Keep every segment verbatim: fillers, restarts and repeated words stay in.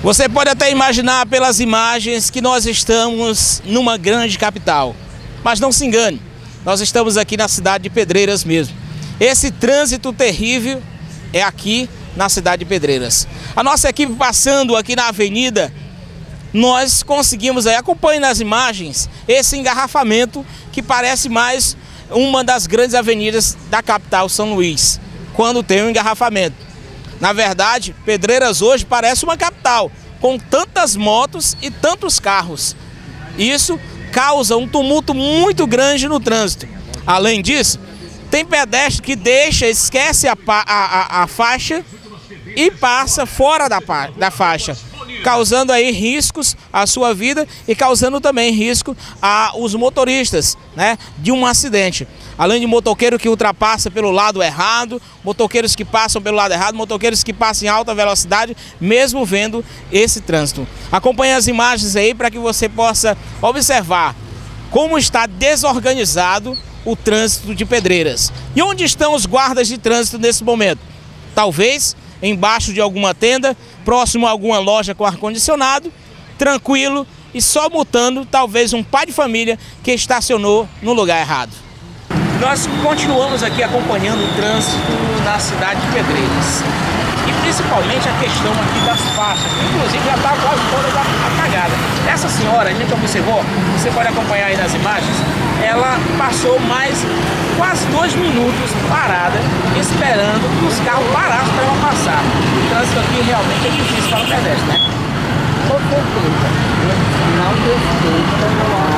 Você pode até imaginar pelas imagens que nós estamos numa grande capital, mas não se engane, nós estamos aqui na cidade de Pedreiras mesmo. Esse trânsito terrível é aqui na cidade de Pedreiras. A nossa equipe passando aqui na avenida, nós conseguimos aí, acompanhe nas imagens, esse engarrafamento que parece mais uma das grandes avenidas da capital São Luís, quando tem um engarrafamento. Na verdade, Pedreiras hoje parece uma capital, com tantas motos e tantos carros. Isso causa um tumulto muito grande no trânsito. Além disso, tem pedestre que deixa, esquece a, a, a, a faixa e passa fora da, da faixa, causando aí riscos à sua vida e causando também risco aos motoristas, né, de um acidente. Além de motoqueiro que ultrapassa pelo lado errado, motoqueiros que passam pelo lado errado, motoqueiros que passam em alta velocidade, mesmo vendo esse trânsito. Acompanhe as imagens aí para que você possa observar como está desorganizado o trânsito de Pedreiras. E onde estão os guardas de trânsito nesse momento? Talvez embaixo de alguma tenda, próximo a alguma loja com ar-condicionado, tranquilo e só multando talvez um pai de família que estacionou no lugar errado. Nós continuamos aqui acompanhando o trânsito na cidade de Pedreiras. E principalmente a questão aqui das faixas, que inclusive já está quase toda apagada. Essa senhora, a gente observou, você pode acompanhar aí nas imagens, ela passou mais quase dois minutos parada, esperando que os carros parassem para ela passar. O trânsito aqui realmente é difícil para o pedestre, né? Com certeza. Não respeita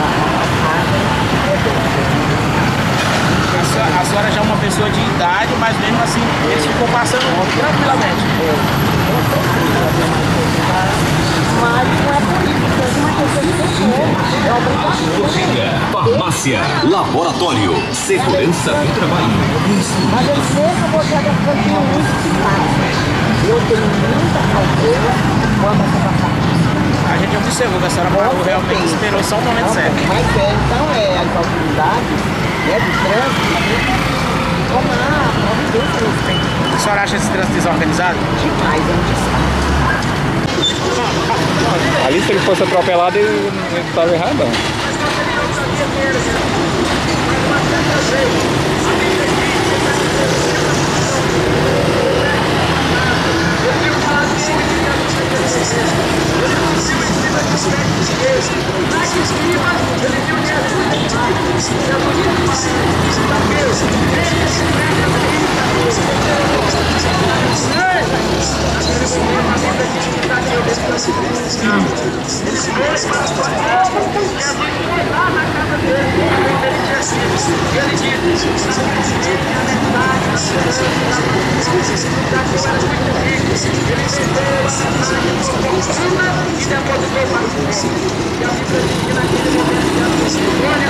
a senhora, a senhora já é uma pessoa de idade, mas mesmo assim eles ficam passando tranquilamente. Mas não é por isso, é uma questão de pessoa. É obrigação. Farmácia, laboratório, segurança do trabalho. Mas eu sei que você é das pessoas que não muito se passa. Eu tenho muita cautela quando essa passagem. A gente observou que a senhora parou, realmente esperou só o momento certo. Mas é, então é as autoridades, né, do trânsito, tomar providência nesse tempo. A senhora acha esse trânsito desorganizado? Demais, é um desastre. Ali, se ele fosse atropelado, ele não estava errado, não. E depois do